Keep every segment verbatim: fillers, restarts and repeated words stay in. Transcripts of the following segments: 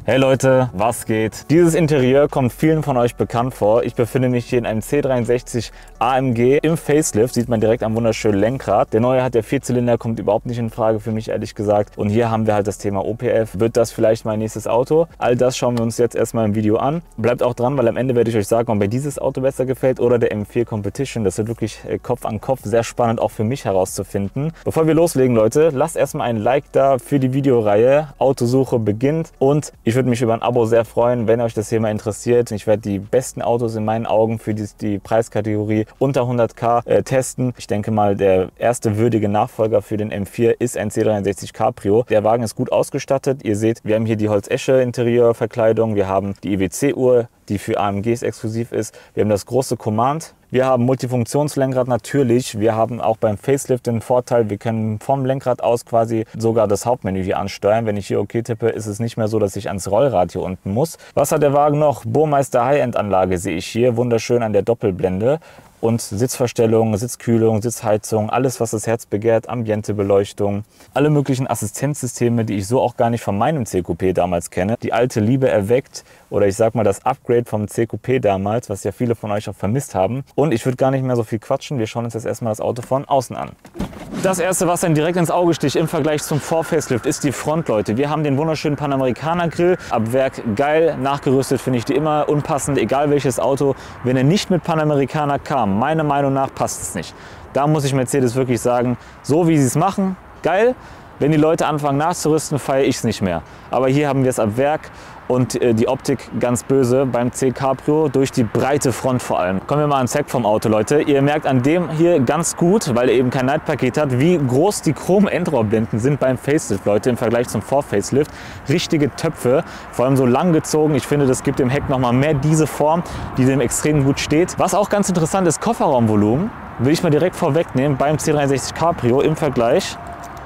Hey Leute, was geht? Dieses Interieur kommt vielen von euch bekannt vor. Ich befinde mich hier in einem C dreiundsechzig A M G im Facelift, sieht man direkt am wunderschönen Lenkrad. Der neue hat der Vierzylinder, kommt überhaupt nicht in Frage für mich, ehrlich gesagt. Und hier haben wir halt das Thema O P F. Wird das vielleicht mein nächstes Auto? All das schauen wir uns jetzt erstmal im Video an. Bleibt auch dran, weil am Ende werde ich euch sagen, ob mir dieses Auto besser gefällt oder der M vier Competition. Das wird wirklich Kopf an Kopf sehr spannend, auch für mich herauszufinden. Bevor wir loslegen, Leute, lasst erstmal ein Like da für die Videoreihe. Autosuche beginnt und ich Ich würde mich über ein Abo sehr freuen, wenn euch das Thema interessiert. Ich werde die besten Autos in meinen Augen für die, die Preiskategorie unter hunderttausend äh, testen. Ich denke mal, der erste würdige Nachfolger für den M vier ist ein C dreiundsechzig Cabrio. Der Wagen ist gut ausgestattet. Ihr seht, wir haben hier die Holzesche-Interieurverkleidung. Wir haben die I W C-Uhr, die für A M Gs exklusiv ist. Wir haben das große Command. Wir haben Multifunktionslenkrad natürlich. Wir haben auch beim Facelift den Vorteil, wir können vom Lenkrad aus quasi sogar das Hauptmenü hier ansteuern. Wenn ich hier OK tippe, ist es nicht mehr so, dass ich ans Rollrad hier unten muss. Was hat der Wagen noch? Burmeister High-End-Anlage sehe ich hier. Wunderschön an der Doppelblende. Und Sitzverstellung, Sitzkühlung, Sitzheizung, alles was das Herz begehrt, Ambientebeleuchtung, alle möglichen Assistenzsysteme, die ich so auch gar nicht von meinem C Coupé damals kenne. Die alte Liebe erweckt oder ich sag mal das Upgrade vom C Coupé damals, was ja viele von euch auch vermisst haben. Und ich würde gar nicht mehr so viel quatschen, wir schauen uns jetzt erstmal das Auto von außen an. Das erste, was dann direkt ins Auge sticht im Vergleich zum Vor-Facelift, ist die Front, Leute. Wir haben den wunderschönen Panamericana Grill, ab Werk geil, nachgerüstet finde ich die immer unpassend, egal welches Auto. Wenn er nicht mit Panamericana kam, meiner Meinung nach passt es nicht. Da muss ich Mercedes wirklich sagen, so wie sie es machen, geil. Wenn die Leute anfangen nachzurüsten, feiere ich es nicht mehr. Aber hier haben wir es ab Werk und äh, die Optik ganz böse beim C Cabrio durch die breite Front vor allem. Kommen wir mal ans Heck vom Auto, Leute. Ihr merkt an dem hier ganz gut, weil er eben kein Leitpaket hat, wie groß die Chrom-Endrohrblenden sind beim Facelift, Leute, im Vergleich zum Vor-Facelift. Richtige Töpfe, vor allem so lang gezogen. Ich finde, das gibt dem Heck nochmal mehr diese Form, die dem extrem gut steht. Was auch ganz interessant ist, Kofferraumvolumen, will ich mal direkt vorwegnehmen beim C dreiundsechzig Cabrio im Vergleich.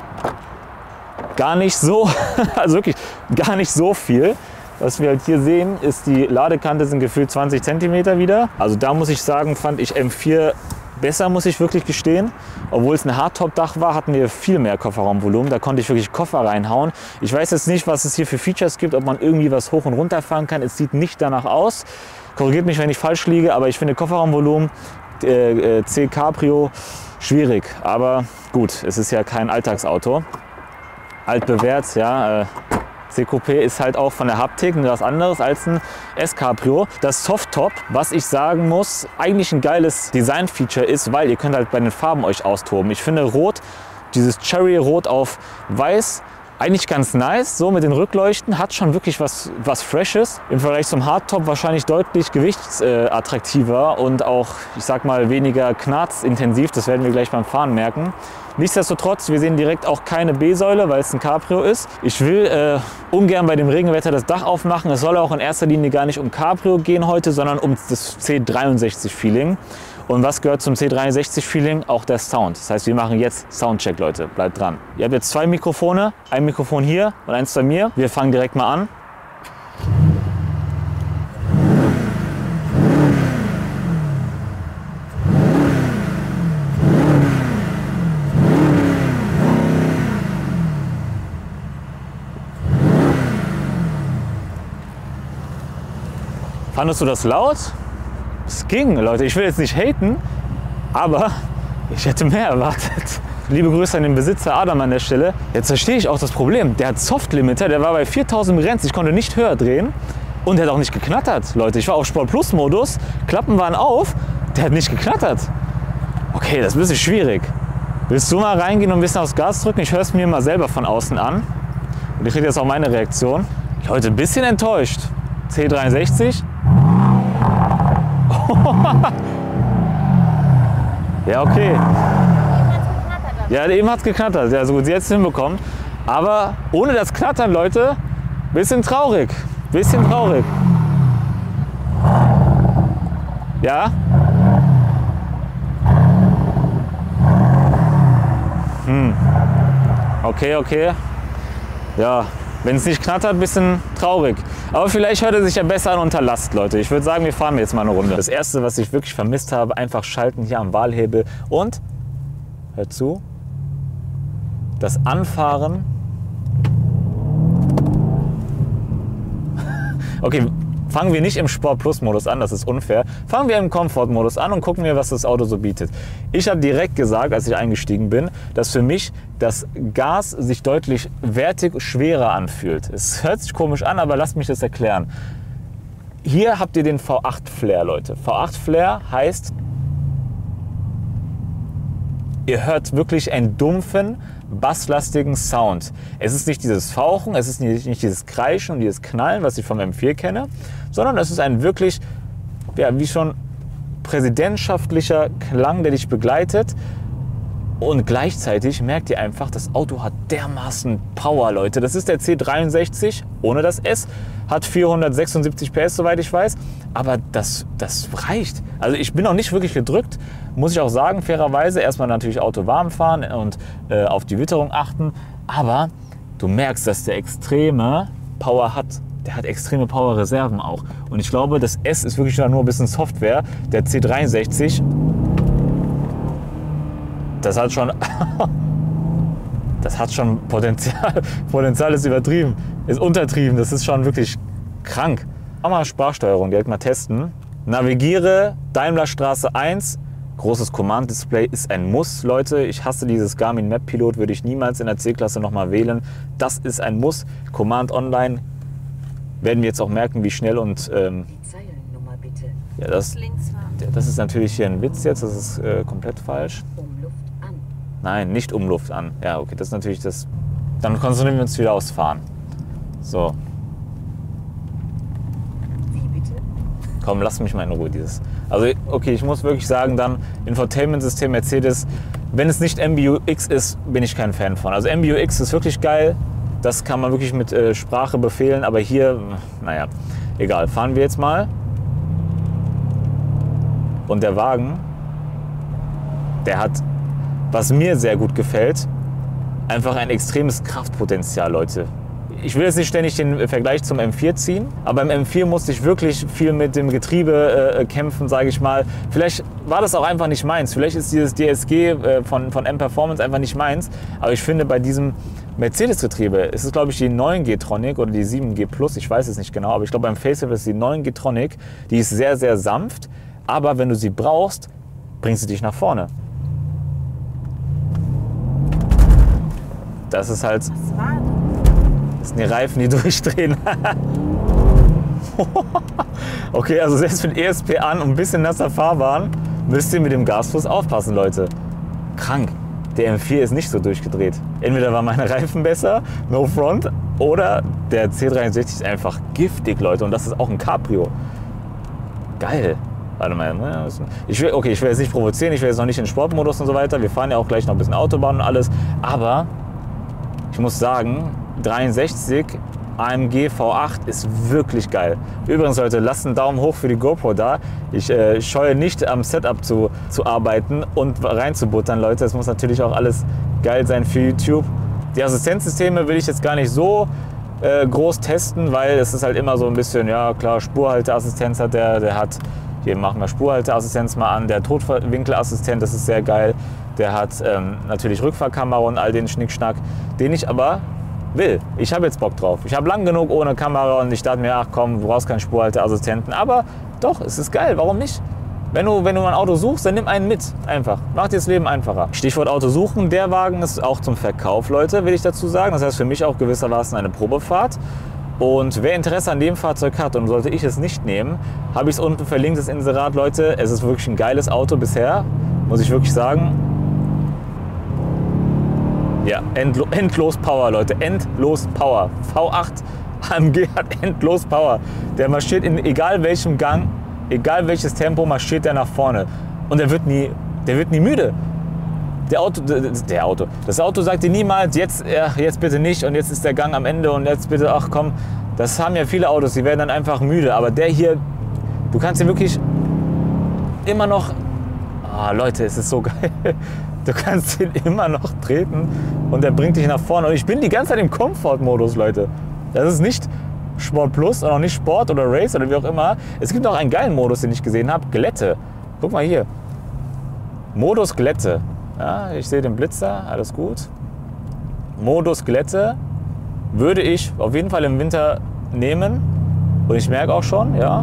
Gar nicht so, also wirklich gar nicht so viel. Was wir halt hier sehen, ist die Ladekante sind gefühlt zwanzig Zentimeter wieder. Also da muss ich sagen, fand ich M vier besser, muss ich wirklich gestehen. Obwohl es ein Hardtop-Dach war, hatten wir viel mehr Kofferraumvolumen. Da konnte ich wirklich Koffer reinhauen. Ich weiß jetzt nicht, was es hier für Features gibt, ob man irgendwie was hoch und runter fahren kann. Es sieht nicht danach aus. Korrigiert mich, wenn ich falsch liege, aber ich finde Kofferraumvolumen, äh, C Cabrio, schwierig. Aber gut, es ist ja kein Alltagsauto. Altbewährt, ja. Äh, C Coupé ist halt auch von der Haptik was anderes als ein S-Cabrio. Das Softtop, was ich sagen muss, eigentlich ein geiles Design-Feature ist, weil ihr könnt halt bei den Farben euch austoben. Ich finde Rot, dieses Cherry-Rot auf Weiß, eigentlich ganz nice, so mit den Rückleuchten, hat schon wirklich was, was Freshes. Im Vergleich zum Hardtop wahrscheinlich deutlich gewichtsattraktiver und auch, ich sag mal, weniger knarzintensив. Das werden wir gleich beim Fahren merken. Nichtsdestotrotz, wir sehen direkt auch keine B-Säule, weil es ein Cabrio ist. Ich will äh, ungern bei dem Regenwetter das Dach aufmachen. Es soll auch in erster Linie gar nicht um Cabrio gehen heute, sondern um das C dreiundsechzig Feeling. Und was gehört zum C dreiundsechzig Feeling? Auch der Sound. Das heißt, wir machen jetzt Soundcheck, Leute. Bleibt dran. Ihr habt jetzt zwei Mikrofone. Ein Mikrofon hier und eins bei mir. Wir fangen direkt mal an. Fandest du das laut? Es ging, Leute. Ich will jetzt nicht haten, aber ich hätte mehr erwartet. Liebe Grüße an den Besitzer Adam an der Stelle. Jetzt verstehe ich auch das Problem. Der hat Soft-Limiter, der war bei viertausend begrenzt. Ich konnte nicht höher drehen und der hat auch nicht geknattert, Leute. Ich war auf Sport Plus Modus, Klappen waren auf, der hat nicht geknattert. Okay, das ist ein bisschen schwierig. Willst du mal reingehen und ein bisschen aufs Gas drücken? Ich höre es mir mal selber von außen an. Und ich kriege jetzt auch meine Reaktion. Leute, ein bisschen enttäuscht. C dreiundsechzig. Ja, okay. Ja, eben hat es geknattert. Ja, so gut, sie hat es hinbekommen. Aber ohne das Knattern, Leute, bisschen traurig. Bisschen traurig. Ja? Hm. Okay, okay. Ja, wenn es nicht knattert, ein bisschen traurig. Aber vielleicht hört er sich ja besser an unter Last, Leute. Ich würde sagen, wir fahren jetzt mal eine Runde. Das erste, was ich wirklich vermisst habe, einfach schalten hier am Wahlhebel und, hört zu, das Anfahren Okay, fangen wir nicht im Sport-Plus-Modus an, das ist unfair. Fangen wir im Comfort-Modus an und gucken wir, was das Auto so bietet. Ich habe direkt gesagt, als ich eingestiegen bin, dass für mich das Gas sich deutlich wertig schwerer anfühlt. Es hört sich komisch an, aber lasst mich das erklären. Hier habt ihr den V acht Flair, Leute. V acht Flair heißt, ihr hört wirklich einen dumpfen, basslastigen Sound. Es ist nicht dieses Fauchen, es ist nicht, nicht dieses Kreischen und dieses Knallen, was ich vom M vier kenne, sondern es ist ein wirklich, ja, wie schon präsidentschaftlicher Klang, der dich begleitet. Und gleichzeitig merkt ihr einfach, das Auto hat dermaßen Power, Leute. Das ist der C dreiundsechzig ohne das S, hat vierhundertsechsundsiebzig P S, soweit ich weiß. Aber das, das reicht. Also ich bin noch nicht wirklich gedrückt, muss ich auch sagen, fairerweise. Erstmal natürlich Auto warm fahren und äh, auf die Witterung achten. Aber du merkst, dass der extreme Power hat. Der hat extreme Power-Reserven auch. Und ich glaube, das S ist wirklich nur ein bisschen Software. Der C dreiundsechzig, das hat schon, das hat schon Potenzial. Potenzial ist übertrieben, ist untertrieben. Das ist schon wirklich krank. Auch mal Sprachsteuerung direkt mal testen. Navigiere Daimlerstraße eins. Großes Command-Display ist ein Muss, Leute. Ich hasse dieses Garmin Map Pilot, würde ich niemals in der C-Klasse nochmal wählen. Das ist ein Muss. Command Online werden wir jetzt auch merken, wie schnell und ähm, Die Zeilennummer bitte. ja, das, das ist natürlich hier ein Witz jetzt. Das ist äh, komplett falsch. Umluft an. Nein, nicht Umluft an. Ja, okay, das ist natürlich das. Dann konzentrieren wir uns wieder aufs Fahren. So, Wie bitte? komm, lass mich mal in Ruhe dieses. Also, okay, ich muss wirklich sagen, dann Infotainment-System Mercedes, wenn es nicht M B U X ist, bin ich kein Fan von. Also M B U X ist wirklich geil. Das kann man wirklich mit äh, Sprache befehlen, aber hier, naja, egal. Fahren wir jetzt mal. Und der Wagen, der hat, was mir sehr gut gefällt, einfach ein extremes Kraftpotenzial, Leute. Ich will jetzt nicht ständig den Vergleich zum M vier ziehen, aber im M vier musste ich wirklich viel mit dem Getriebe äh, kämpfen, sage ich mal. Vielleicht war das auch einfach nicht meins. Vielleicht ist dieses D S G äh, von, von M-Performance einfach nicht meins. Aber ich finde, bei diesem Mercedes-Getriebe ist es, glaube ich, die neun G-Tronic oder die sieben G Plus, ich weiß es nicht genau, aber ich glaube, beim Facelift ist die neun G-Tronic. Die ist sehr, sehr sanft, aber wenn du sie brauchst, bringt sie dich nach vorne. Das ist halt... Was war das? Das sind die Reifen, die durchdrehen. Okay, also selbst mit E S P an und ein bisschen nasser Fahrbahn müsst ihr mit dem Gasfuß aufpassen, Leute. Krank. Der M vier ist nicht so durchgedreht. Entweder waren meine Reifen besser, no front, oder der C dreiundsechzig ist einfach giftig, Leute. Und das ist auch ein Cabrio. Geil. Warte mal. Ich will, okay, ich will jetzt nicht provozieren, ich will jetzt noch nicht in Sportmodus und so weiter. Wir fahren ja auch gleich noch ein bisschen Autobahn und alles. Aber ich muss sagen, dreiundsechzig A M G V acht ist wirklich geil. Übrigens, Leute, lasst einen Daumen hoch für die GoPro da. Ich äh, scheue nicht am Setup zu, zu arbeiten und reinzubuttern, Leute. Es muss natürlich auch alles geil sein für YouTube. Die Assistenzsysteme will ich jetzt gar nicht so äh, groß testen, weil es ist halt immer so ein bisschen, ja klar, Spurhalteassistenz hat der, der hat, hier machen wir Spurhalteassistenz mal an, der Totwinkelassistent, das ist sehr geil. Der hat ähm, natürlich Rückfahrkamera und all den Schnickschnack, den ich aber will. Ich habe jetzt Bock drauf. Ich habe lang genug ohne Kamera und ich dachte mir, ach komm, du brauchst keinen Spurhalteassistenten. Aber doch, es ist geil. Warum nicht? Wenn du, wenn du ein Auto suchst, dann nimm einen mit. Einfach. Macht dir das Leben einfacher. Stichwort Auto suchen. Der Wagen ist auch zum Verkauf, Leute, will ich dazu sagen. Das heißt für mich auch gewissermaßen eine Probefahrt. Und wer Interesse an dem Fahrzeug hat und sollte ich es nicht nehmen, habe ich es unten verlinkt, das Inserat, Leute. Es ist wirklich ein geiles Auto bisher, muss ich wirklich sagen. Ja, endlo endlos Power, Leute, endlos Power. V acht A M G hat endlos Power. Der marschiert in egal welchem Gang, egal welches Tempo, marschiert der nach vorne. Und der wird nie, der wird nie müde. Der Auto, der Auto, das Auto sagt dir niemals, jetzt, ja, jetzt bitte nicht und jetzt ist der Gang am Ende und jetzt bitte, ach komm. Das haben ja viele Autos, die werden dann einfach müde. Aber der hier, du kannst ihn wirklich immer noch, ah, Leute, es ist so geil. Du kannst ihn immer noch treten und der bringt dich nach vorne. Und ich bin die ganze Zeit im Comfort-Modus, Leute. Das ist nicht Sport Plus und auch nicht Sport oder Race oder wie auch immer. Es gibt auch einen geilen Modus, den ich gesehen habe. Glätte. Guck mal hier. Modus Glätte. Ja, ich sehe den Blitzer, alles gut. Modus Glätte würde ich auf jeden Fall im Winter nehmen. Und ich merke auch schon, ja,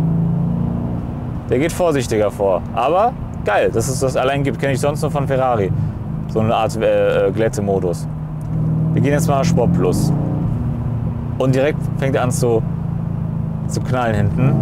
der geht vorsichtiger vor. Aber geil, dass es das allein gibt, kenne ich sonst nur von Ferrari. So eine Art äh, Glätte-Modus. Wir gehen jetzt mal Sport Plus. Und direkt fängt er an zu, zu knallen hinten.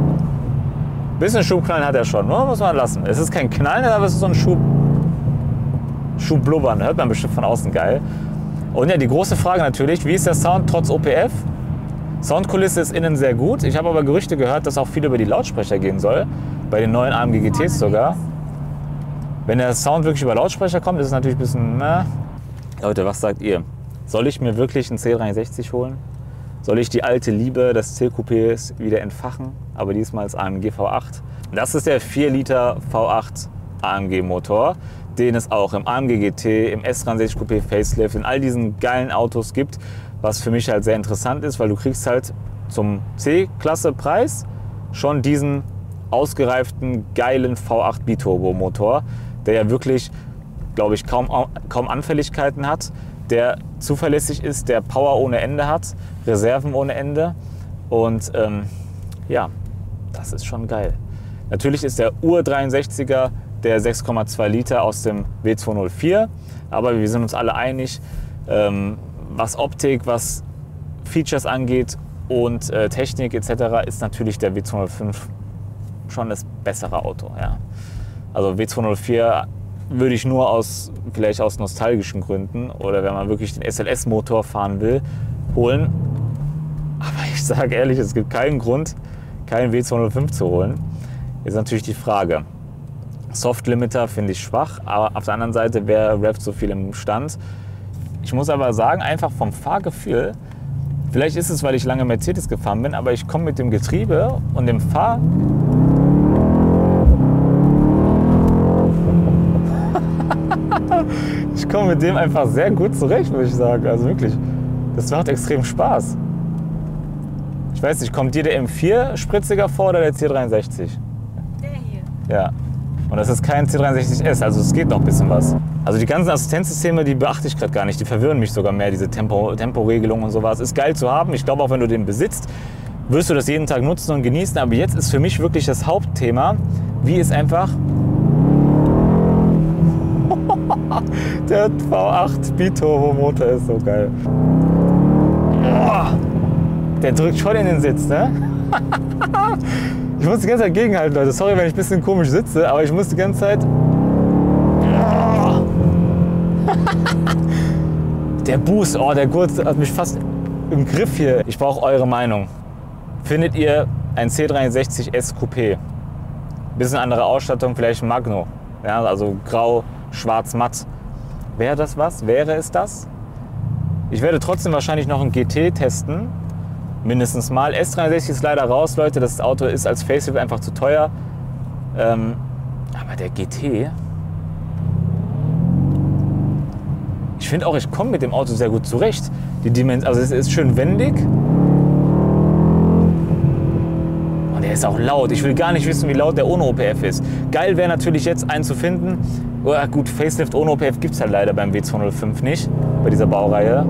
Ein bisschen Schubknallen hat er schon, nur muss man lassen. Es ist kein Knallen, aber es ist so ein Schub, Schubblubbern. Hört man bestimmt von außen geil. Und ja, die große Frage natürlich, wie ist der Sound trotz O P F? Soundkulisse ist innen sehr gut. Ich habe aber Gerüchte gehört, dass auch viel über die Lautsprecher gehen soll. Bei den neuen A M G G Ts sogar. Wenn der Sound wirklich über Lautsprecher kommt, ist es natürlich ein bisschen... Na. Leute, was sagt ihr? Soll ich mir wirklich einen C dreiundsechzig holen? Soll ich die alte Liebe des C-Coupés wieder entfachen? Aber diesmal als A M G V acht. Das ist der vier Liter V acht A M G Motor, den es auch im A M G G T, im S dreiundsechzig Coupé Facelift, in all diesen geilen Autos gibt. Was für mich halt sehr interessant ist, weil du kriegst halt zum C-Klasse-Preis schon diesen ausgereiften, geilen V acht Biturbo-Motor, der ja wirklich, glaube ich, kaum, kaum Anfälligkeiten hat, der zuverlässig ist, der Power ohne Ende hat, Reserven ohne Ende und ähm, ja, das ist schon geil. Natürlich ist der Ur dreiundsechziger der sechs Komma zwei Liter aus dem W zweihundertvier, aber wir sind uns alle einig, ähm, was Optik, was Features angeht und äh, Technik et cetera ist natürlich der W zweihundertfünf schon das bessere Auto. Ja. Also W zweihundertvier würde ich nur aus, vielleicht aus nostalgischen Gründen oder wenn man wirklich den S L S-Motor fahren will, holen. Aber ich sage ehrlich, es gibt keinen Grund, keinen W zweihundertfünf zu holen. Jetzt natürlich die Frage. Soft Limiter finde ich schwach, aber auf der anderen Seite, wer rappt so viel im Stand? Ich muss aber sagen, einfach vom Fahrgefühl, vielleicht ist es, weil ich lange Mercedes gefahren bin, aber ich komme mit dem Getriebe und dem Fahr... Ich komme mit dem einfach sehr gut zurecht, würde ich sagen. Also wirklich, das macht extrem Spaß. Ich weiß nicht, kommt dir der M vier spritziger vor oder der C dreiundsechzig? Der hier. Ja. Und das ist kein C dreiundsechzig S, also es geht noch ein bisschen was. Also die ganzen Assistenzsysteme, die beachte ich gerade gar nicht. Die verwirren mich sogar mehr, diese Tempo, Temporegelung und sowas. Ist geil zu haben. Ich glaube auch, wenn du den besitzt, wirst du das jeden Tag nutzen und genießen. Aber jetzt ist für mich wirklich das Hauptthema, wie es einfach... Der V acht Biturbo Motor ist so geil. Boah, der drückt schon in den Sitz, ne? Ich muss die ganze Zeit gegenhalten, Leute. Sorry, wenn ich ein bisschen komisch sitze, aber ich muss die ganze Zeit... Der Boost, oh, der Gurt hat mich fast im Griff hier. Ich brauche eure Meinung. Findet ihr ein C dreiundsechzig S Coupé? Bisschen andere Ausstattung, vielleicht ein Magno. Ja, also grau, schwarz, matt. Wäre das was? Wäre es das? Ich werde trotzdem wahrscheinlich noch ein G T testen. Mindestens mal. S dreiundsechzig ist leider raus, Leute. Das Auto ist als Facelift einfach zu teuer. Ähm, aber der G T... Ich finde auch, ich komme mit dem Auto sehr gut zurecht. Die Dimension, also es ist schön wendig. Und er ist auch laut. Ich will gar nicht wissen, wie laut der ohne O P F ist. Geil wäre natürlich jetzt einen zu finden. Oh, gut, Facelift ohne O P F gibt es halt leider beim W zweihundertfünf nicht. Bei dieser Baureihe.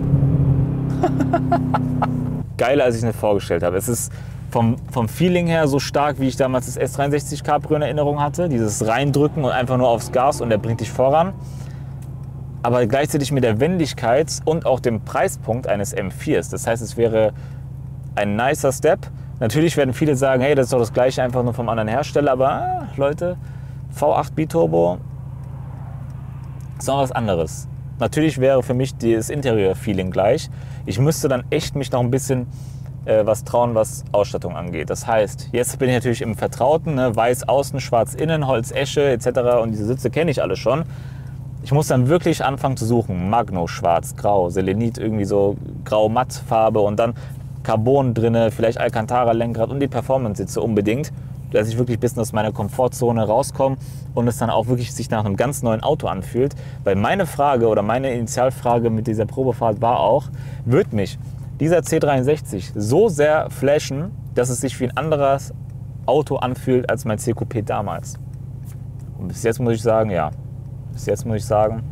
Geiler, als ich mir vorgestellt habe. Es ist vom, vom Feeling her so stark, wie ich damals das S dreiundsechzig Cabrio in Erinnerung hatte. Dieses Reindrücken und einfach nur aufs Gas und der bringt dich voran. Aber gleichzeitig mit der Wendigkeit und auch dem Preispunkt eines M vier. Das heißt, es wäre ein nicer Step. Natürlich werden viele sagen, hey, das ist doch das gleiche, einfach nur vom anderen Hersteller. Aber ah, Leute, V acht Biturbo ist noch was anderes. Natürlich wäre für mich das Interieur-Feeling gleich. Ich müsste dann echt mich noch ein bisschen äh, was trauen, was Ausstattung angeht. Das heißt, jetzt bin ich natürlich im Vertrauten, ne? Weiß außen, schwarz innen, Holz, Esche et cetera. Und diese Sitze kenne ich alle schon. Ich muss dann wirklich anfangen zu suchen. Magno, schwarz, grau, Selenit, irgendwie so grau-matt-Farbe und dann Carbon drinne, vielleicht Alcantara-Lenkrad und die Performance-Sitze unbedingt, dass ich wirklich ein bisschen aus meiner Komfortzone rauskomme und es dann auch wirklich sich nach einem ganz neuen Auto anfühlt. Weil meine Frage oder meine Initialfrage mit dieser Probefahrt war auch, wird mich dieser C dreiundsechzig so sehr flashen, dass es sich wie ein anderes Auto anfühlt als mein C-Coupé damals? Und bis jetzt muss ich sagen, ja. Bis jetzt muss ich sagen,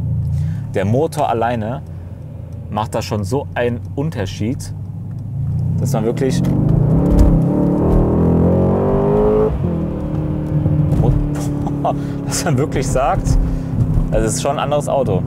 der Motor alleine macht da schon so einen Unterschied. dass man wirklich dass man wirklich sagt, also es ist schon ein anderes Auto.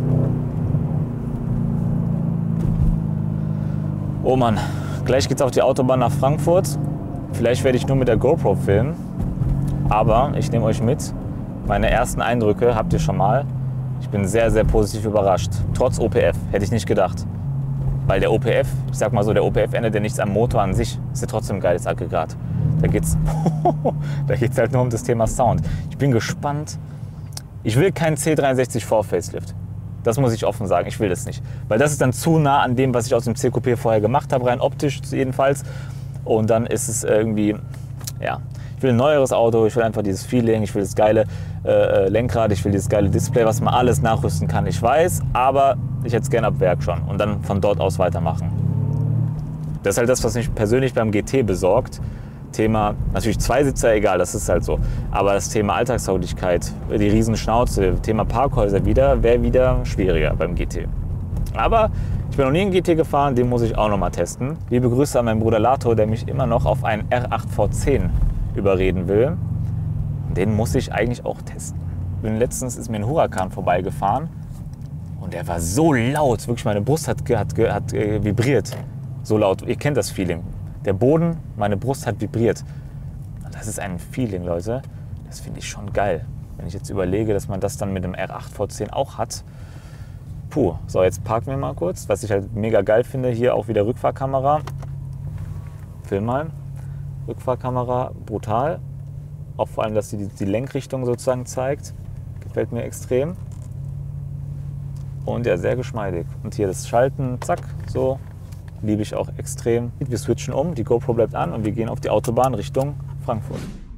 Oh Mann, gleich geht's auf die Autobahn nach Frankfurt. Vielleicht werde ich nur mit der GoPro filmen, aber ich nehme euch mit. Meine ersten Eindrücke habt ihr schon mal. Ich bin sehr, sehr positiv überrascht. Trotz O P F, hätte ich nicht gedacht. Weil der O P F, ich sag mal so, der O P F ändert ja nichts am Motor an sich. Ist ja trotzdem ein geiles Aggregat. Da geht's, da geht's halt nur um das Thema Sound. Ich bin gespannt. Ich will keinen C dreiundsechzig V Facelift. Das muss ich offen sagen, ich will das nicht. Weil das ist dann zu nah an dem, was ich aus dem C Coupé vorher gemacht habe, rein optisch jedenfalls. Und dann ist es irgendwie, ja, ich will ein neueres Auto, ich will einfach dieses Feeling, ich will das geile äh, Lenkrad, ich will dieses geile Display, was man alles nachrüsten kann, ich weiß, aber ich hätte es gerne ab Werk schon und dann von dort aus weitermachen. Das ist halt das, was mich persönlich beim G T besorgt. Thema, natürlich Zweisitzer, egal, das ist halt so. Aber das Thema Alltagstauglichkeit, die Riesenschnauze, Thema Parkhäuser wieder, wäre wieder schwieriger beim G T. Aber ich bin noch nie in G T gefahren, den muss ich auch noch mal testen. Liebe Grüße an meinen Bruder Lato, der mich immer noch auf einen R acht V zehn überreden will. Den muss ich eigentlich auch testen. Bin letztens ist mir ein Huracan vorbeigefahren und der war so laut, wirklich meine Brust hat, hat, hat äh, vibriert. So laut, ihr kennt das Feeling. Der Boden, meine Brust hat vibriert. Das ist ein Feeling, Leute. Das finde ich schon geil. Wenn ich jetzt überlege, dass man das dann mit dem R acht V zehn auch hat. Puh, so jetzt parken wir mal kurz. Was ich halt mega geil finde, hier auch wieder Rückfahrkamera. Film mal. Rückfahrkamera, brutal. Auch vor allem, dass sie die, die Lenkrichtung sozusagen zeigt. Gefällt mir extrem. Und ja, sehr geschmeidig. Und hier das Schalten, zack, so. Liebe ich auch extrem. Wir switchen um, die GoPro bleibt an und wir gehen auf die Autobahn Richtung Frankfurt.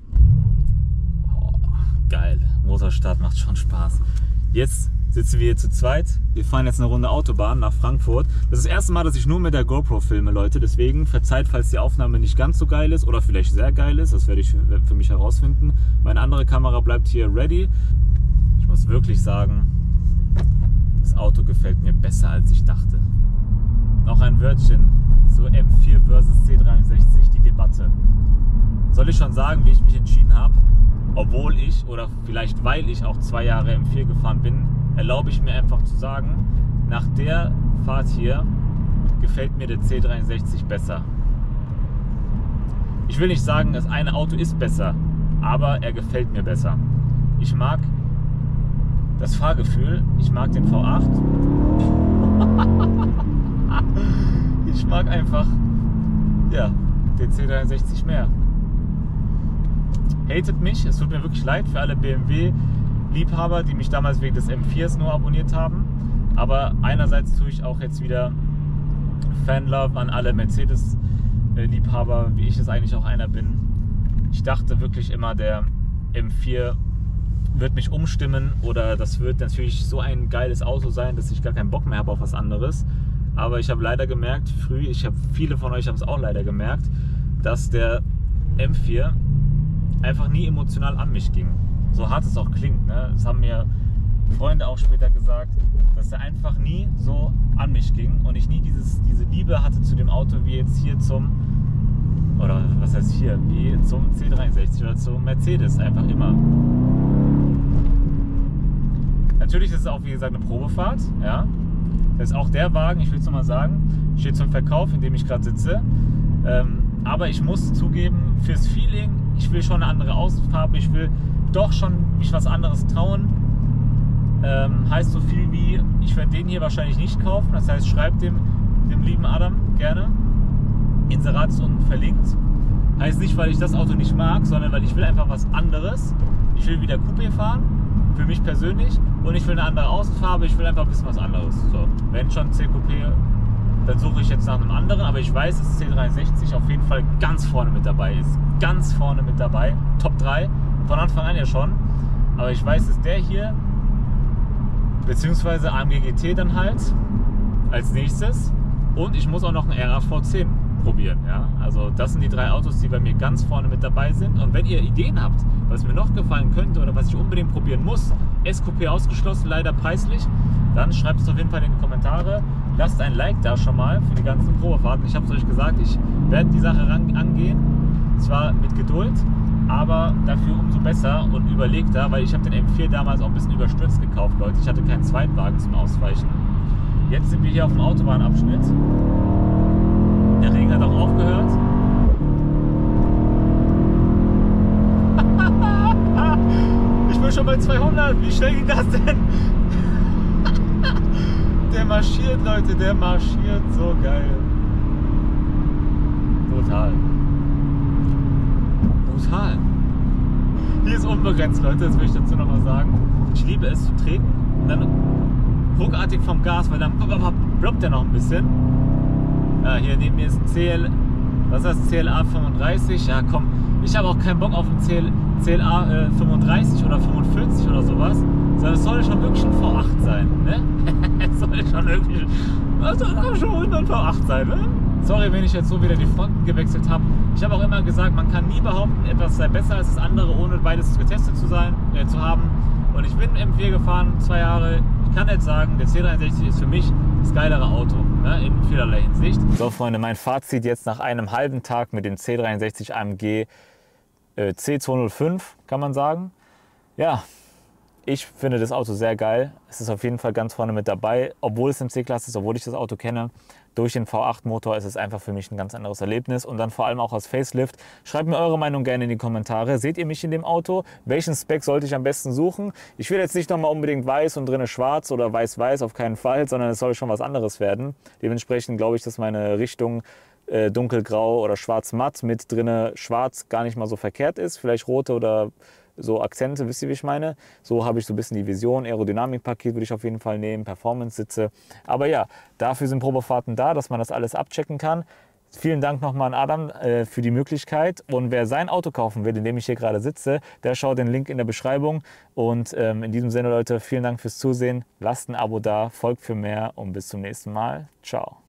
Oh, geil, Motorstart macht schon Spaß. Jetzt sitzen wir hier zu zweit. Wir fahren jetzt eine Runde Autobahn nach Frankfurt. Das ist das erste Mal, dass ich nur mit der GoPro filme, Leute. Deswegen verzeiht, falls die Aufnahme nicht ganz so geil ist oder vielleicht sehr geil ist. Das werde ich für, für mich herausfinden. Meine andere Kamera bleibt hier ready. Ich muss wirklich sagen, das Auto gefällt mir besser, als ich dachte. Noch ein Wörtchen zu M vier versus C dreiundsechzig, die Debatte. Soll ich schon sagen, wie ich mich entschieden habe? Obwohl ich, oder vielleicht weil ich auch zwei Jahre M vier gefahren bin, erlaube ich mir einfach zu sagen, nach der Fahrt hier gefällt mir der C dreiundsechzig besser. Ich will nicht sagen, das eine Auto ist besser, aber er gefällt mir besser. Ich mag das Fahrgefühl, ich mag den V acht. Ich mag einfach, ja, den C dreiundsechzig mehr. Hatet mich, es tut mir wirklich leid für alle B M W-Liebhaber, die mich damals wegen des M viers nur abonniert haben. Aber einerseits tue ich auch jetzt wieder Fanlove an alle Mercedes-Liebhaber, wie ich es eigentlich auch einer bin. Ich dachte wirklich immer, der M vier wird mich umstimmen oder das wird natürlich so ein geiles Auto sein, dass ich gar keinen Bock mehr habe auf was anderes. Aber ich habe leider gemerkt, früh, ich habe viele von euch haben es auch leider gemerkt, dass der M vier einfach nie emotional an mich ging. So hart es auch klingt, ne? Das haben mir Freunde auch später gesagt, dass er einfach nie so an mich ging und ich nie dieses, diese Liebe hatte zu dem Auto wie jetzt hier zum, oder was heißt hier, wie zum C dreiundsechzig oder zum Mercedes, einfach immer. Natürlich ist es auch, wie gesagt, eine Probefahrt, ja. Das ist auch der Wagen, ich will es nochmal sagen, steht zum Verkauf, in dem ich gerade sitze. Ähm, aber ich muss zugeben, fürs Feeling, ich will schon eine andere Ausfarbe, ich will doch schon mich was anderes trauen. Ähm, heißt so viel wie, ich werde den hier wahrscheinlich nicht kaufen. Das heißt, schreibt dem, dem lieben Adam gerne. Inserat ist unten verlinkt. Heißt nicht, weil ich das Auto nicht mag, sondern weil ich will einfach was anderes. Ich will wieder Coupé fahren, für mich persönlich. Und ich will eine andere Außenfarbe, ich will einfach ein bisschen was anderes. So, wenn schon C Coupé, dann suche ich jetzt nach einem anderen. Aber ich weiß, dass C dreiundsechzig auf jeden Fall ganz vorne mit dabei ist. Ganz vorne mit dabei. Top drei. Von Anfang an ja schon. Aber ich weiß, dass der hier, beziehungsweise A M G G T dann halt, als nächstes. Und ich muss auch noch einen R acht V zehn probieren. Ja? Also das sind die drei Autos, die bei mir ganz vorne mit dabei sind. Und wenn ihr Ideen habt, was mir noch gefallen könnte oder was ich unbedingt probieren muss, S-Coupé ausgeschlossen, leider preislich, dann schreibt es auf jeden Fall in die Kommentare. Lasst ein Like da schon mal für die ganzen Probefahrten. Ich habe es euch gesagt, ich werde die Sache ran, angehen, zwar mit Geduld, aber dafür umso besser und überlegter, weil ich habe den M vier damals auch ein bisschen überstürzt gekauft, Leute. Ich hatte keinen Zweitwagen zum Ausweichen. Jetzt sind wir hier auf dem Autobahnabschnitt. Der Regen hat auch aufgehört. Ich bin schon bei zweihundert. Wie schnell ging das denn? Der marschiert, Leute. Der marschiert so geil. Brutal. Brutal. Hier ist unbegrenzt, Leute. Das will ich dazu noch mal sagen. Ich liebe es zu treten und dann ruckartig vom Gas, weil dann ploppt der noch ein bisschen. Ja, hier neben mir ist ein C L, was ist das, C L A fünfunddreißig. Ja komm, ich habe auch keinen Bock auf ein C L A äh, fünfunddreißig oder fünfundvierzig oder sowas, sondern es soll schon wirklich ein V acht sein, ne? Es soll schon wirklich, es soll schon ein V acht sein, ne? Sorry, wenn ich jetzt so wieder die Fronten gewechselt habe. Ich habe auch immer gesagt, man kann nie behaupten, etwas sei besser als das andere, ohne beides getestet zu sein, äh, zu haben. Und ich bin M vier gefahren, zwei Jahre. Ich kann jetzt sagen, der C dreiundsechzig ist für mich das geilere Auto, ne, in vielerlei Hinsicht. So Freunde, mein Fazit jetzt nach einem halben Tag mit dem C dreiundsechzig A M G äh, C zweihundertfünf, kann man sagen. Ja, ich finde das Auto sehr geil. Es ist auf jeden Fall ganz vorne mit dabei, obwohl es im C-Klasse ist, obwohl ich das Auto kenne. Durch den V acht Motor ist es einfach für mich ein ganz anderes Erlebnis und dann vor allem auch als Facelift. Schreibt mir eure Meinung gerne in die Kommentare. Seht ihr mich in dem Auto? Welchen Spec sollte ich am besten suchen? Ich will jetzt nicht nochmal unbedingt weiß und drinne schwarz oder weiß-weiß, auf keinen Fall, sondern es soll schon was anderes werden. Dementsprechend glaube ich, dass meine Richtung äh, dunkelgrau oder schwarz-matt mit drinne schwarz gar nicht mal so verkehrt ist. Vielleicht rote oder so Akzente, wisst ihr, wie ich meine? So habe ich so ein bisschen die Vision. Aerodynamikpaket würde ich auf jeden Fall nehmen, Performance-Sitze. Aber ja, dafür sind Probefahrten da, dass man das alles abchecken kann. Vielen Dank nochmal an Adam äh, für die Möglichkeit. Und wer sein Auto kaufen will, in dem ich hier gerade sitze, der schaut den Link in der Beschreibung. Und ähm, in diesem Sinne, Leute, vielen Dank fürs Zusehen. Lasst ein Abo da, folgt für mehr und bis zum nächsten Mal. Ciao.